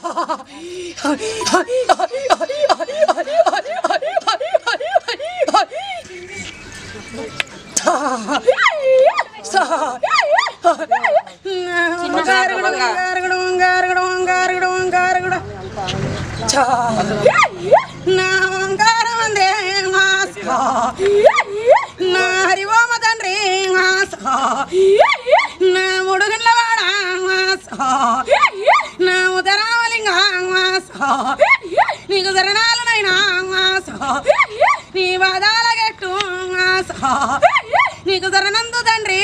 హరిఓమ తండ్రి నా ముడుగుండ్లవాడ నా ఉదరామలింగ నీకు శరణాలనైనా నీ వాదాల గట్టు నీకు శరణందు తండ్రి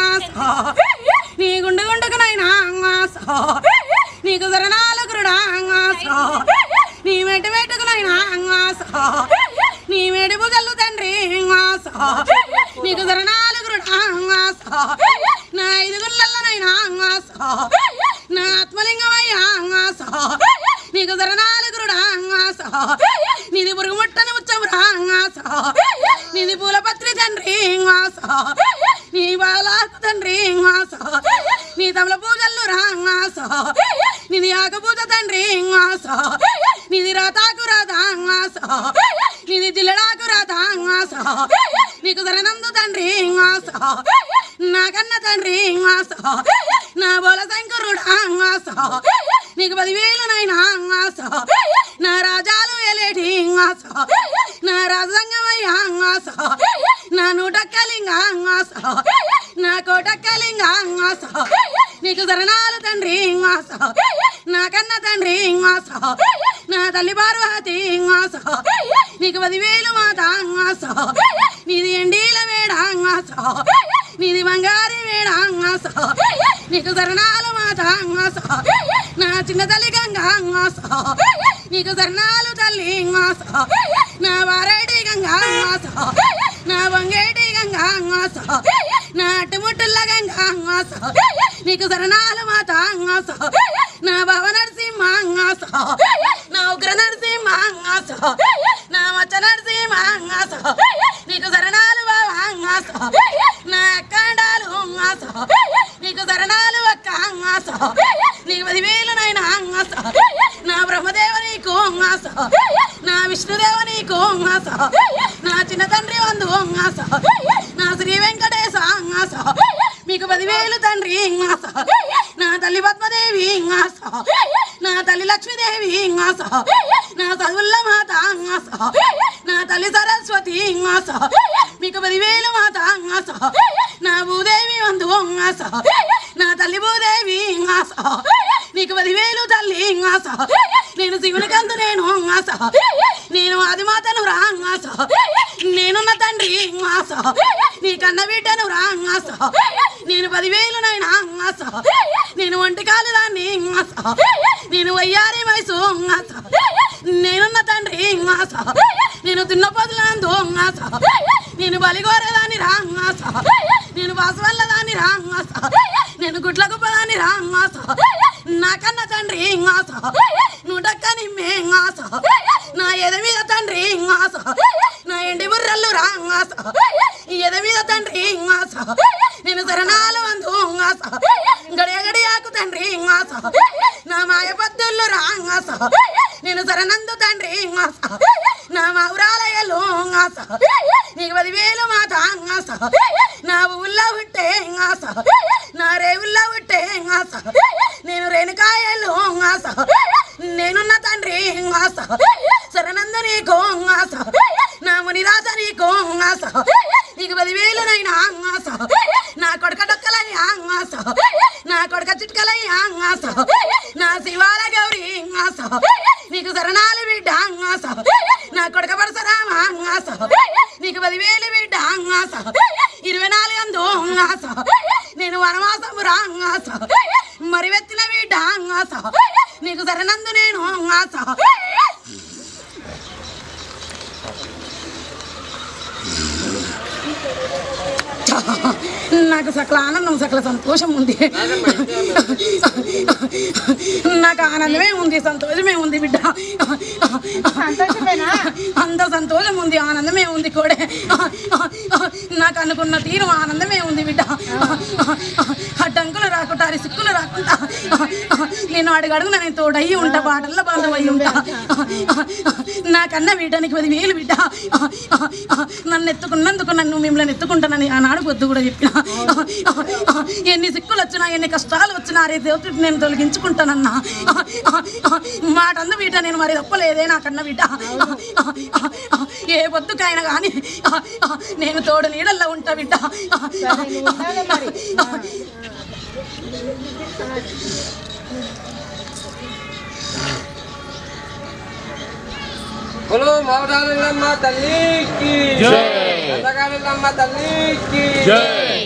నీ గుండు గుండుకునైనా నీకు శరణాలు గురుడా నీ మెట్టు మెట్టుకునైనా నీ మెడి బుజల్లు తండ్రి నీకు శరణాలు గురుడా నా ఐదుగుళ్ళనైనా నా ఆత్మలింగమయ్యా నీకు శరణాలు గురుడా నీది పురుగు ముట్టని ఉచ్చమురా నీది పూలపత్రి తండ్రి నీ బాలాకు తండ్రి నీ తమల పూజల్లు రా నీది ఆక పూజ తండ్రి నీది రాతాకు రాధా నీది జిల్లడాకు రాధా నీకు శరణందు తండ్రి నా కన్న తండ్రి నా బోల శంకరుడా నీకు 10,000నైనా నా రాజాలు వేలేటి నా రాజంగమయ్యా నా నూటక్కలింగ నా కోటక్కలింగ నీకు శరణాలు తండ్రి నా కన్న తండ్రి నా తల్లి పార్వతి నీకు 10,000 మాత నీది ఎండీల వేడ నీది బంగారి వేడ నీకు శరణాలు మాత నా చిన్న తల్లి గంగా నీకు శరణాలు తల్లి నా వారేటి గంగా నా బంగేటి గంగా నా అట్టుముట్టుల గంగా నీకు శరణాలు మాత నా భవ నరసింహ నా ఉగ్ర నరసింహ నా మచ్చ నరసింహ నీకు శరణాలు బావా నా అక్కండాలు నీకు శరణాలు అక్క నీకు 10,000నైనా నా బ్రహ్మదేవ నీకు నా విష్ణుదేవ నీకు నా చిన్న తండ్రి వందు నా శ్రీ వెంకటేశ మీకు 10,000 తండ్రి నా తల్లి పద్మదేవి నా తల్లి లక్ష్మీదేవి నా చదువుల మాత నా తల్లి సరస్వతి మీకు 10,000 మాత నా భూదేవి వందు నా తల్లి భూదేవి నీకు 10,000 తల్లి నేను శివుని కందు నేను ఆదిమాతను రా నేనున్న తండ్రి నీ కన్న బిడ్డను రా నేను 10,000నైనా నేను ఒంటికాలు దాన్ని నేను వయ్యారి వయసు నేనున్న తండ్రి నేను తిన్న పొదులందు నేను బలిగోరేదాన్ని రా నేను బాసవల్ల దాన్ని రా నేను గుడ్ల గుప్పదాన్ని రా నా కన్న తండ్రి నూటక్కని మే నా ఎద మీద తండ్రి నా ఎండి బుర్రల్లు రా ఎద మీద తండ్రి నేను శరణాలు వందు గడియ గడియాకు తండ్రి నా మాయ పద్దుళ్ళు రా నేను శరణందు తండ్రి నా మౌరాలయలు నీకు 10,000 మాత నా ఊళ్ళో పుట్టే నా రేవుల్లో పుట్టే నేను రేణుకాయలు నేనున్న తండ్రి శరణందు నీకు నా మునిరాజ నీకు నీకు 10,000నైనా నా కొడుక డొక్కలయ్యా నా కొడుక చిట్కలయ్యా నా శివాల గౌరీ నీకు శరణాలు బిడ్డ నా కొడుక పరశురామ నీకు 10,000 బిడ్డ 24 అందు నేను వనవాసము రా మరి వెత్తిన బిడ్డ నీకు శరణందు నేను నాకు సకల ఆనందం సకల సంతోషం ఉంది. నాకు ఆనందమే ఉంది, సంతోషమే ఉంది బిడ్డ. అంత సంతోషం ఉంది, ఆనందమే ఉంది కోడే. నాకు అనుకున్న తీరు ఆనందమే ఉంది బిడ్డ. అడ్డంకులు రాకుండా సిక్కులు రాకుండా నేను అడుగడుగున నేను తోడయ్యి ఉంటా, బాటల్లో బాంధవయ్యి ఉంటా. నాకన్నా వీటానికి 10,000 బిడ్డ. నన్ను ఎత్తుకున్నందుకు నన్ను మిమ్మల్ని ఎత్తుకుంటానని ఆనాడు పొద్దు కూడా చెప్పిన. ఎన్ని సిక్కులు వచ్చినా ఎన్ని కష్టాలు వచ్చినా రే దేవుడు నేను తొలగించుకుంటానన్నా మాట అందు బిడ్డ. నేను మరి తప్పలేదే నాకన్నా బిడ్డ. ఏ పొద్దుకైనా కానీ నేను తోడు నీడల్లో ఉంటా బిడ్డ. बोलो मौदान लम्मा तल्ली की जय, तल्ली की जय।